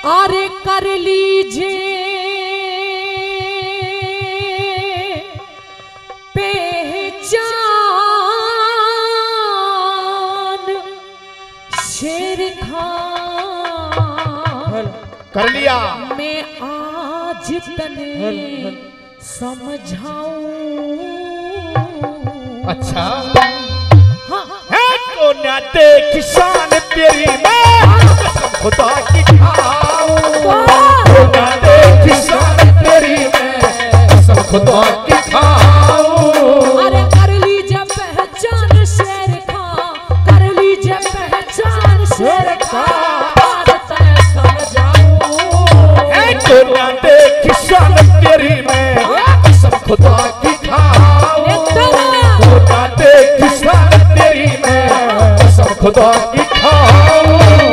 अरे कर लीजिए पहचान शेर खान। कर लिया। मैं आज तने समझाऊं। अच्छा हाँ है को ना दे किसान तेरी मैं खुदा की खाऊं। को ना दे किसान तेरी मैं कसम खुदा की खाऊं। अरे कर लीजिए पहचान शेर खान, कर लीजिए पहचान शेर खान, आज तने समझाऊं। है को ना दे किसान तेरी मैं कसम खुदा की खाऊं। को ना दे किसान तेरी मैं कसम खुदा की खाऊं।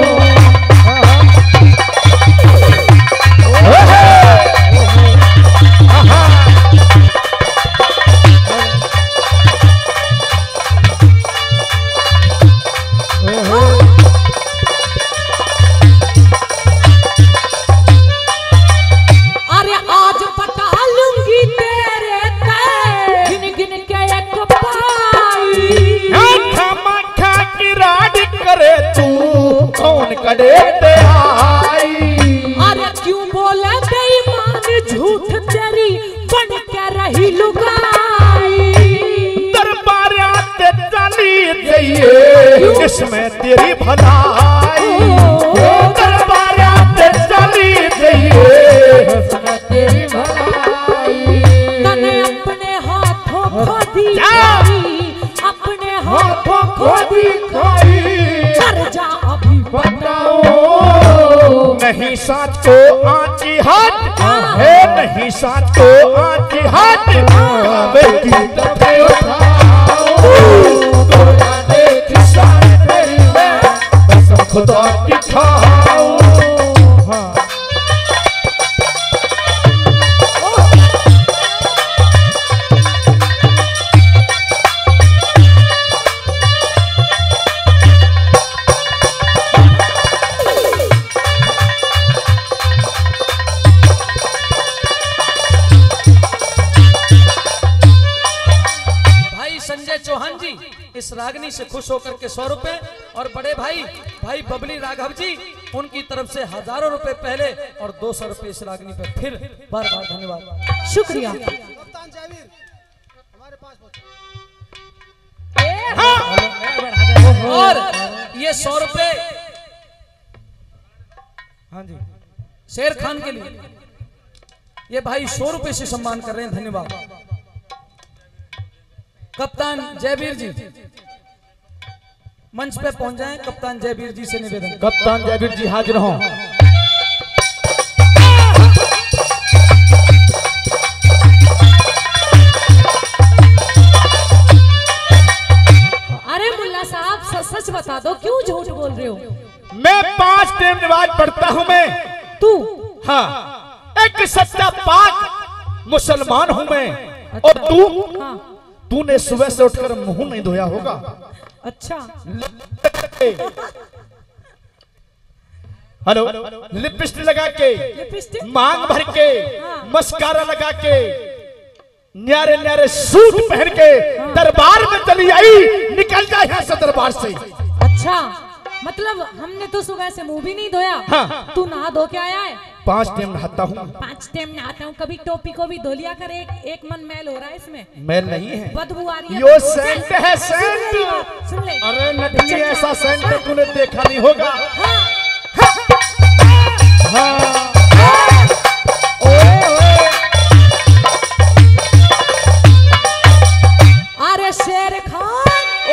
अरे आज पटा लूंगी तेरे तय, गिन गिन के एक पाई। मखा की राड करे तू कौन करे ते आई। अरे क्यों बोले बेईमान झूठ तेरी बन के रही लुगाई। दरबार ते चली जाइए इसमें तेरी भलाई। दरबार ते चली जाइए इसमें तेरी भलाई। तने अपने हाथों खोदी खाई, अपने हाथों खोदी खाई। कर जा अभी बताओ नहीं साथ को आंची हाथ है, नहीं साथ को आंची हाथ बेटी दबे उठाओ। गोरा दे किसान तेरी मैं कसम खुदा की खाऊं। संजय चौहान जी इस रागनी से खुश होकर के 100 रुपए और बड़े भाई बबली राघव जी उनकी तरफ से हजारों रुपए पहले और 200 रुपए इस रागनी पे फिर बार बार धन्यवाद शुक्रिया। कप्तान जयवीर हमारे पास और ये 100 रुपए हाँ जी शेर खान के लिए ये भाई 100 रुपए से सम्मान कर रहे हैं। धन्यवाद। कप्तान जयवीर जी मंच पे पहुंच जाएं। कप्तान जयवीर जी से निवेदन। कप्तान जयवीर जी हाजिर हों। अरे मुल्ला साहब सच बता दो, क्यों झूठ बोल रहे हो? मैं 5 टाइम नमाज पढ़ता हूं मैं। तू? हाँ एक सच्चा पाक मुसलमान हूं मैं। और तू? हाँ। तूने सुबह से उठकर मुंह नहीं धोया होगा। अच्छा हेलो लिपस्टिक लगा के, मांग भर के, मस्कारा लगा के, न्यारे न्यारे सूट पहन के दरबार में चली आई। निकल जाए यहाँ से दरबार से। अच्छा मतलब हमने तो सुबह से मुंह भी नहीं धोया। हाँ। तू नहा धो के आया है? 5 टाइम नहाता हूँ। 5 टाइम नहाता हूँ। कभी टोपी को भी धो लिया कर, एक मन मैल हो रहा है इसमें। मैल नहीं है, बदबू आ रही है। यो सेंट है सेंट। सुन ले। अरे नटनी ऐसा सेंट तूने देखा नहीं होगा। हाँ। हाँ। अरे शेर खान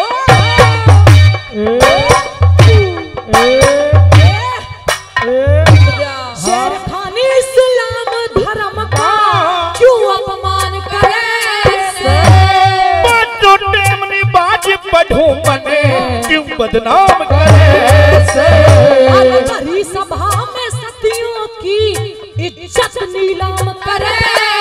शेर खान इस्लाम धर्म का क्यों अपमान करे? बाज पढ़ू मने क्यों बदनाम करे? हरी सभा में सतियों की इज्जत नीलाम करे।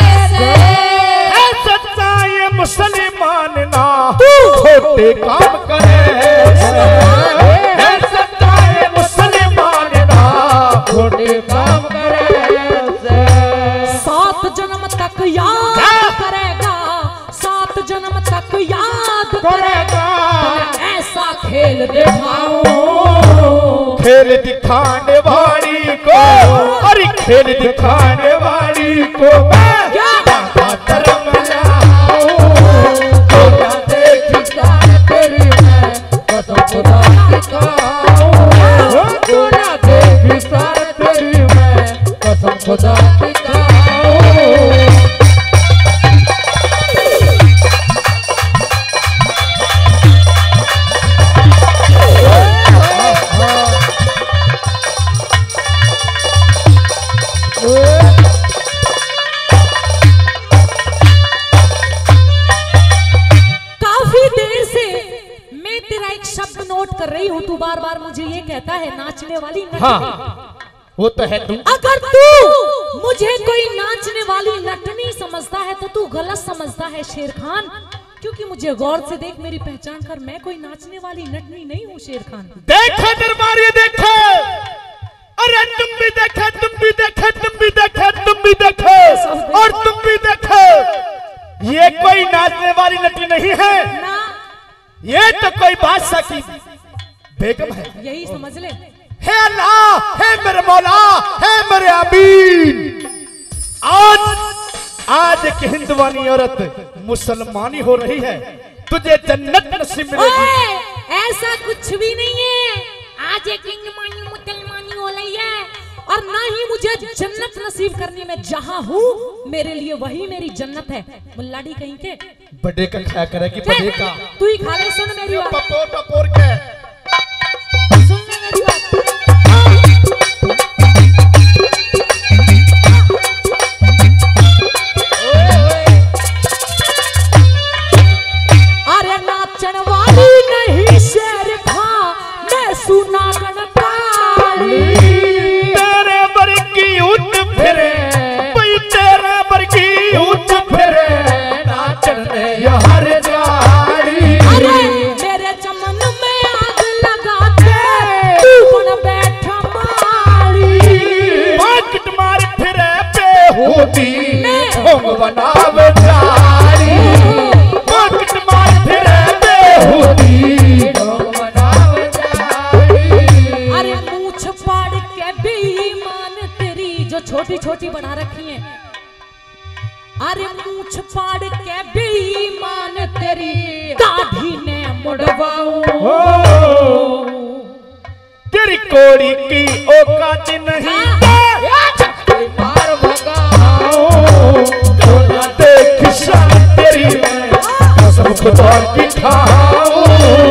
सच्चाई मुसलमान ना खोटे काम करे। सच्चाई मुसलमान ना खोटे काम करे उसे। 7 जन्म तक याद करेगा, 7 जन्म तक याद करेगा। ऐसा खेल दिखाऊं, खेल दिखाने वाली को, अरे खेल दिखाने वाली को मैं धर्म लाऊं। तो ना देखी तेरी मैं कसम खुदा की खाऊं। तो ना देखी तेरी मैं कसम खुदा की खाऊं। नोट कर रही हूँ, तू बार बार मुझे ये कहता है नाचने वाली नटनी। हाँ, वो तो है तू। अगर तू मुझे कोई नाचने वाली नटनी समझता है तो तू गलत समझता है शेर खान, क्योंकि मुझे गौर से देख, मेरी पहचान कर, मैं कोई नाचने वाली नटनी नहीं हूँ शेर खान। देखो दरबार, ये देखो, अरे तुम भी देखो, तुम भी देखो, तुम भी देखो, तुम भी देखो, और तुम भी देखो। ये कोई नाचने वाली नटनी नहीं है ना, ये तो कोई बादशाह की बेगम है। यही समझ ले। हे अल्लाह, हे मेरे मौला, हे मेरे अमीन। आज एक हिंदुवानी औरत मुसलमानी हो रही है, तुझे जन्नत नसीब मिलेगी। ऐसा कुछ भी नहीं है, आज एक हिंदुवानी मुसलमानी हो रही है, और ना ही मुझे जन्नत नसीब करने में जहां हूँ, मेरे लिए वही मेरी जन्नत है। मुल्लाडी कहीं के बड़े का खाया करेगी, बड़े का। तू ही खा ले, सुन मेरी बात, पपोर पपोर के सुन मेरी बात। अरे नाचन वाली नहीं शेर खां, मैं सुनागन काली। तेरे बर की उठ फिरे, भाई तेरे बर की उठ फिरे, नाचने हर जाड़ी। अरे मेरे चमन में आग लगा के तू कौन बैठा मारी। पाकिट मार फिरे बेहूदी, ढोंग बनावे जाड़ी। पाकिट मार फिरे बेहूदी, ढोंग बनावे जाड़ी। अरे मूछ पाड़ के बेईमान तेरी जो छोटी छोटी बना रखी है, अरे मूछ पाड़ के बेईमान तेरी दाढ़ी ने मुड़वाऊं। तेरी कोड़ी की औकात नहीं, मार भगाऊं। तो ना देख शान तेरी मैं कसम खुदा की खाऊं।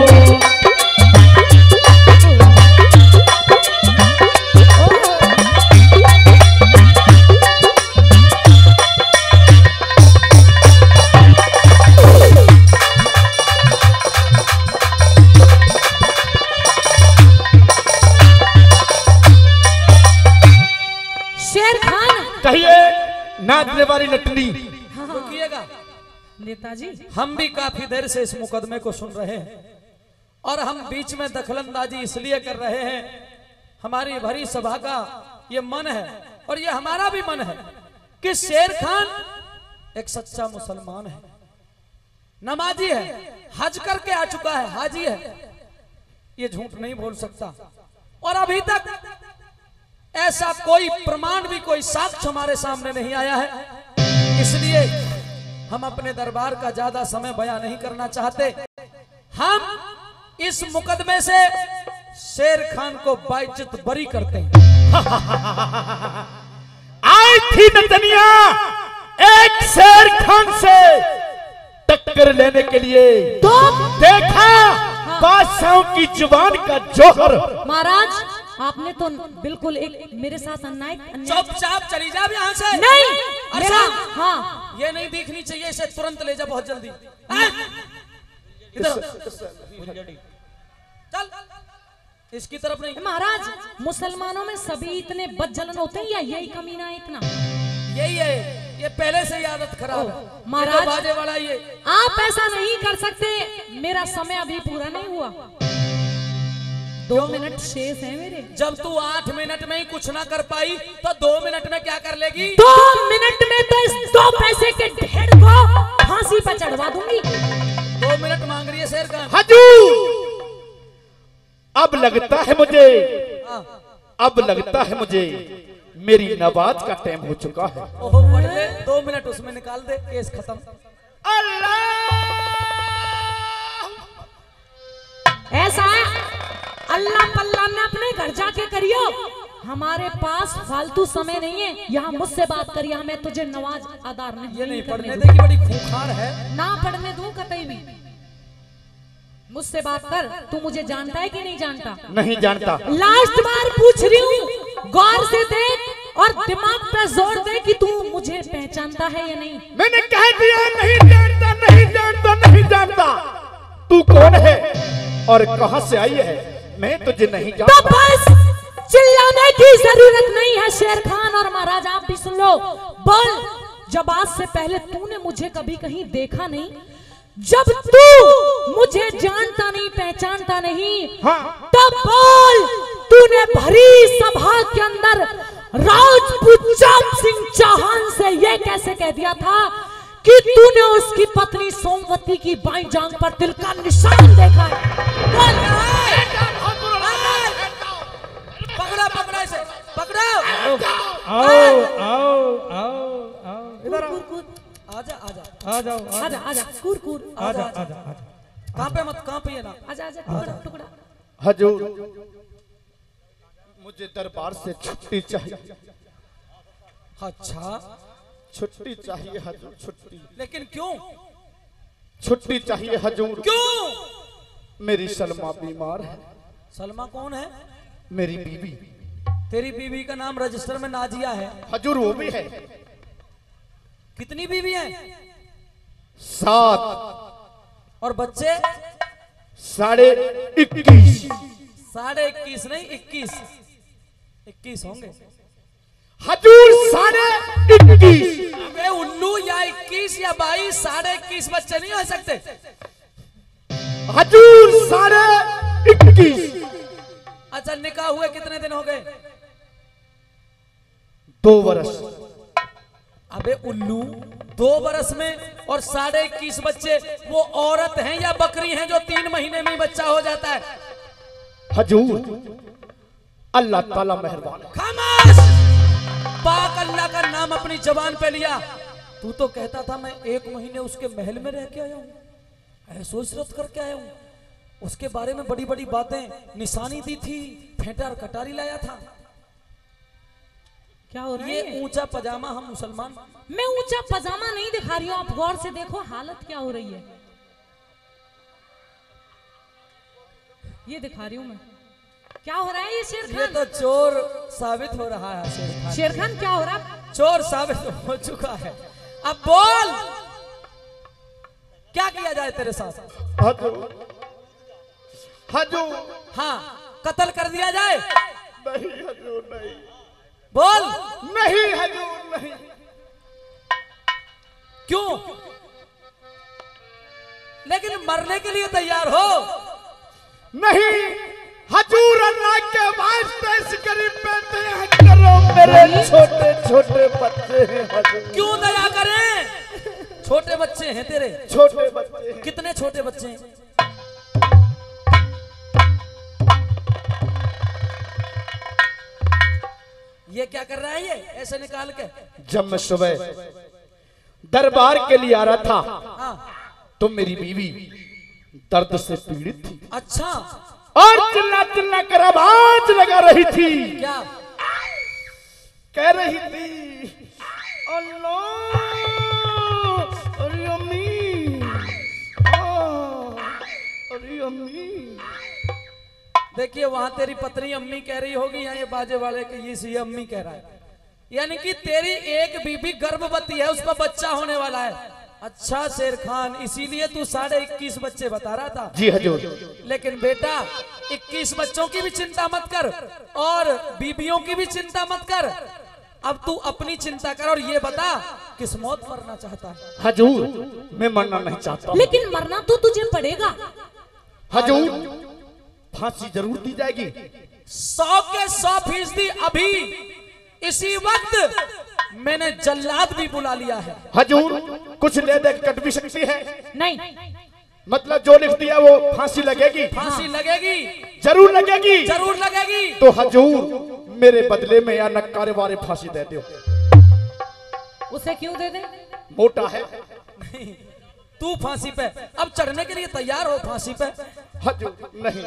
कहिए नाचने वाली नटनी। रुकिएगा, नेताजी हम भी काफी देर से इस मुकदमे को सुन रहे हैं, और हम बीच में दखलंदाजी इसलिए कर रहे हैं, हमारी भरी सभा का ये मन है, और ये हमारा भी मन है कि शेर खान एक सच्चा मुसलमान है, नमाजी है, हज करके आ चुका है, हाजी है, ये झूठ नहीं बोल सकता। और अभी तक ऐसा कोई प्रमाण भी, कोई साक्ष्य हमारे सामने नहीं आया है, इसलिए हम अपने दरबार का ज्यादा समय बयां नहीं करना चाहते। हम इस मुकदमे से शेर खान को बाइज्जत बरी करते हैं। आई थी नतनिया एक शेर खान से टक्कर लेने के लिए, तो देखा बादशाहों की जुबान का जोहर। महाराज आपने तो बिल्कुल एक मेरे साथ अन्याय। चुपचाप चली जा यहाँ से। नहीं अच्छा, मेरा, हाँ ये नहीं दिखनी चाहिए, इसे तुरंत ले जा बहुत जल्दी। इधर चल, इसकी तरफ नहीं। महाराज मुसलमानों में सभी इतने बदजलन होते हैं या यही कमीना है इतना? यही है, ये पहले से ही आदत खराब है महाराज, बाजे वाला ये। आप ऐसा नहीं कर सकते, मेरा समय अभी पूरा नहीं हुआ। 2 मिनट शेष है मेरे। जब तू 8 मिनट में ही कुछ ना कर पाई तो 2 मिनट में क्या कर लेगी? 2 मिनट में तो इस 2 पैसे के ढेर को फांसी पर चढ़वा दूंगी। 2 मिनट मांग रही है शेर खान। हजूर अब लगता है मुझे, हाँ। अब लगता है मुझे मेरी नवाज का टाइम हो चुका है। ओहो पढ़ ले, 2 मिनट उसमें निकाल दे, केस खत्म। ऐसा है, अल्लाह पल्ला में अपने घर जाके करियो, हमारे पास फालतू समय नहीं है। यहाँ मुझसे बात करिए, हमें तुझे नवाज आदार नहीं। ये नहीं करने पढ़ने दूं। देगी, बड़ी खूंखार है। ना पढ़ने दूं कतई भी। मुझसे बात कर, तू मुझे जानता है कि नहीं जानता? नहीं जानता। लास्ट बार पूछ रही हूँ, गौर से देख और दिमाग पे जोर दे कि तू मुझे पहचानता है या नहीं। मैंने कह दिया नहीं जानता, नहीं जानता, नहीं जानता। तू कौन है और कहां से आई है, मैं तुझे नहीं तो जानता। बस चिल्लाने की जरूरत नहीं है शेर खान और महाराज, आप भी सुन लो। बोल, जब आज से पहले तूने मुझे कभी कहीं देखा नहीं, जब तू मुझे जानता नहीं, पहचानता नहीं, हाँ। तब बोल, तूने भरी सभा के अंदर राजपूत चांद सिंह चौहान से यह कैसे कह दिया था कि तूने उसकी पत्नी सोमवती की बाईं जांग पर तिल का निशान देखा है? बोल। पकड़ा पकड़ा इसे, पकड़ो। आओ आओ आओ आओ इधर आओ। कूद, आजा आजा आ जाओ आजा आजा, कूद कूद, आजा आजा आजा। कहाँ पे मत, कहाँ पे ये ना। आजा आजा, टुकड़ा टुकड़ा। हजूर मुझे दरबार से छुट्टी चाहिए। अच्छा, छुट्टी चाहिए हजूर, छुट्टी। लेकिन क्यों? छुट्टी चाहिए हजूर। क्यों? मेरी सलमा बीमार है। सलमा कौन है? मेरी बीवी। तेरी बीवी का नाम रजिस्टर में नाजिया है। हजूर वो भी है। कितनी बीवी है? 7 और बच्चे? 21.5। 21.5 नहीं, 21 होंगे। हजूर 21.5। अबे उल्लू, या 21 या 22, 21.5 बच्चे नहीं हो सकते। हजूर 21.5। अच्छा, निकाह हुए कितने दिन हो गए? 2 वर्ष। अबे उल्लू, 2 बरस में और 21.5 बच्चे, वो औरत हैं या बकरी हैं जो 3 महीने में ही बच्चा हो जाता है? हजूर अल्लाह ताला मेहरबान है। खामोश! पाक अल्लाह का नाम अपनी जबान पे लिया। तू तो कहता था मैं 1 महीने उसके महल में रह के आया हूँ, ऐसो इशरत करके आया हूँ, उसके बारे में बड़ी बड़ी बातें, निशानी दी थी, फेंटा और कटारी लाया था। क्या हो रहा है? ये ऊंचा पजामा हम मुसलमान। मैं ऊंचा पजामा नहीं दिखा रही हूँ, आप गौर से देखो हालत क्या हो रही है, ये दिखा रही हूँ मैं। क्या हो रहा है ये शेर ये खान? तो चोर साबित हो रहा है शेर खान। शेर खान क्या हो रहा है? चोर साबित हो चुका है। अब बोल, क्या किया जाए तेरे साथ? हजूर हजूर हाँ, कत्ल कर दिया जाए? नहीं हजूर नहीं। बोल। नहीं हजूर नहीं। क्यों? लेकिन मरने के लिए तैयार हो? नहीं हजूर, अल्लाह के वास्ते इस गरीब पे दया करो, मेरे छोटे छोटे बच्चे हैं हजूर। क्यों दया करें? छोटे बच्चे हैं तेरे? छोटे बच्चे हैं। कितने छोटे बच्चे हैं? ये क्या कर रहा है ये ऐसे निकाल के? जब मैं सुबह दरबार के लिए आ रहा था हाँ। तो मेरी बीवी दर्द से पीड़ित थी अच्छा, और चिल्ला चिल्ला कर आवाज लगा रही थी। क्या कह रही थी, अल्लाह, अरे अम्मी, अरे अम्मी। देखिए, वहां तेरी पत्नी अम्मी कह रही होगी, यहाँ ये बाजे वाले के ये अम्मी कह रहा है, यानी कि तेरी एक बीबी गर्भवती है, उसका बच्चा होने वाला है। अच्छा शेर खान, इसीलिए तू 21.5 बच्चे बता रहा था? जी हजूर। लेकिन बेटा, 21 बच्चों की भी चिंता मत कर और बीबियों की भी चिंता मत कर। अब तू अपनी चिंता कर और ये बता, किस मौत मरना चाहता है? हजूर मैं मरना नहीं चाहता। लेकिन मरना तो तुझे पड़ेगा। हजूर फांसी जरूर दी जाएगी। 100 के 100% अभी इसी वक्त मैंने जल्लाद भी बुला लिया है। हजूर कुछ ले दे कट भी सकती है। नहीं, मतलब जो लिख दिया वो फांसी लगेगी। फांसी लगेगी, जरूर लगेगी। जरूर लगेगी। तो हजूर मेरे बदले में या नक्कारे वाले फांसी दे दो। उसे क्यों दे दे? मोटा है। नहीं, तू फांसी पे अब चढ़ने के लिए तैयार हो फांसी पे? हजूर नहीं।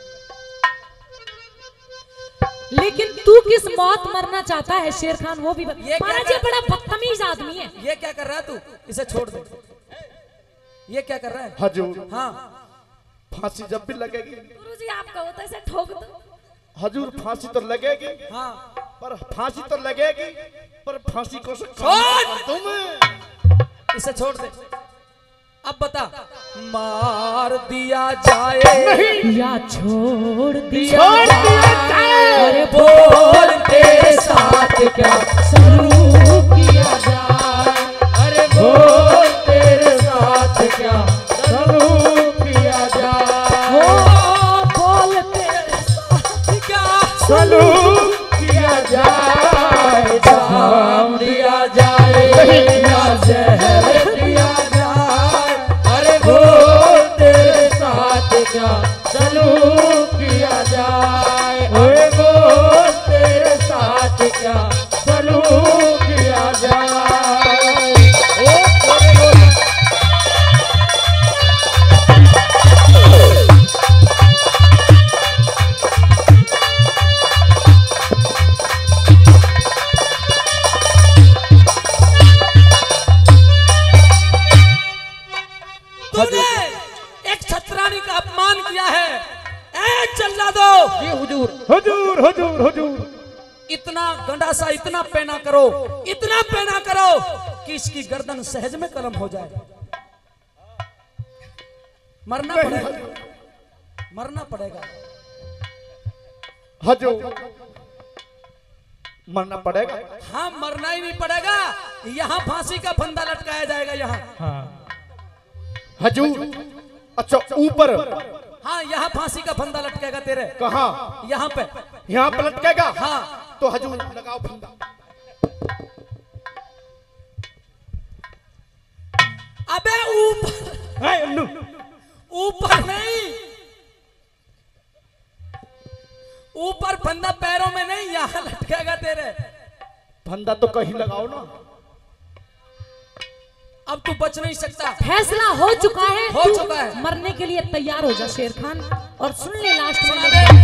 लेकिन तू किस मौत मरना चाहता है शेर खान, वो भी ये महाराज ये बड़ा बदतमीज आदमी है। ये क्या कर रहा है तू? इसे छोड़ दे। ये क्या कर रहा है? हजूर हाँ, फांसी जब भी लगेगी। गुरुजी आप कहो तो इसे ठोक दो। हजूर फांसी तो लगेगी, हाँ, पर फांसी तो लगेगी, पर फांसी को छोड़। तुम इसे छोड़ दे। अब बता, मार दिया जाए या छोड़ दिया जाए। अरे बोल तेरे साथ क्या सलूक किया जाए। अरे बोल तेरे साथ क्या सलूक किया जाए। हो बोल तेरे साथ क्या सलूक किया जाए। जाम दिया जाए या जहर दिया जाए। अरे बोल तेरे साथ क्या सलूक किया जाए। अरे बोल तेरे साथ क्या सलूक किया जाए। ओ तूने एक छत्रानी का अपमान किया है। ए जल्लादो, जी हुजूर। हुजूर हुजूर हुजूर। इतना गंडासा, इतना पैना करो, इतना पैना करो कि इसकी गर्दन सहज में कलम हो जाए। मरना पड़ेगा, मरना पड़ेगा। हजूर मरना पड़ेगा। हाँ, मरना ही नहीं पड़ेगा। यहाँ फांसी का फंदा लटकाया जाएगा। यहाँ हाँ हजूर अच्छा ऊपर। हाँ, यहाँ फांसी का फंदा लटकेगा तेरे। कहाँ? यहाँ पे। यहाँ पे लटकेगा। हाँ, तो हजूर लगाओ फंदा। अबे ऊपर, ऊपर नहीं, ऊपर फंदा पैरों में नहीं, यहाँ लटकेगा तेरे। फंदा तो कहीं लगाओ ना। अब तू बच नहीं सकता। फैसला हो चुका है। हो तू चुका है। मरने के लिए तैयार हो जा शेर खान। और सुन ले लास्ट में सुना दे।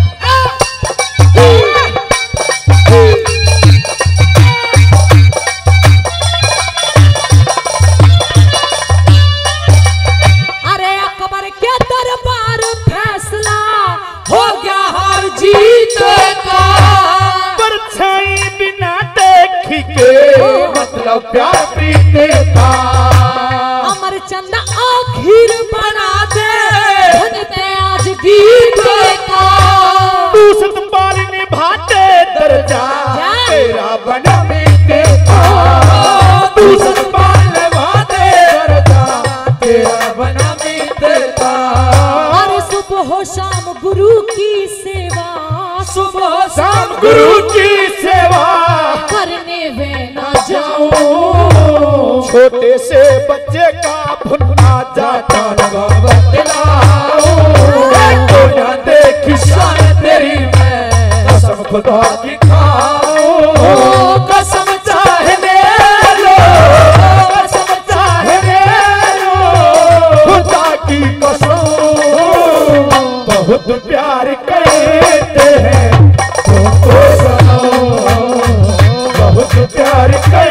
अरे अकबर के दरबार फैसला हो गया हार जीत का। परछाई बिना देखी के मतलब प्यार प्रीत का। अमर चंद आखिर बना दे बनते आज गीत का। तू सतपाल निभाते दर्जा तेरा बना के। तू सतपाल निभाते दर्जा तेरा बना का। और सुबह हो शाम गुरु की सेवा, सुबह शाम गुरु की सेवा करने वे न जाऊं। छोटे से बच्चे का भुनना जाता बतलाऊं। तो न देखी शान तेरी मैं कसम खुदा की खाऊं। कसम चाहने लो, कसम चाहने लो, खुदा की कसम। बहुत प्यार करते हैं तुमको सुनो, बहुत प्यार कर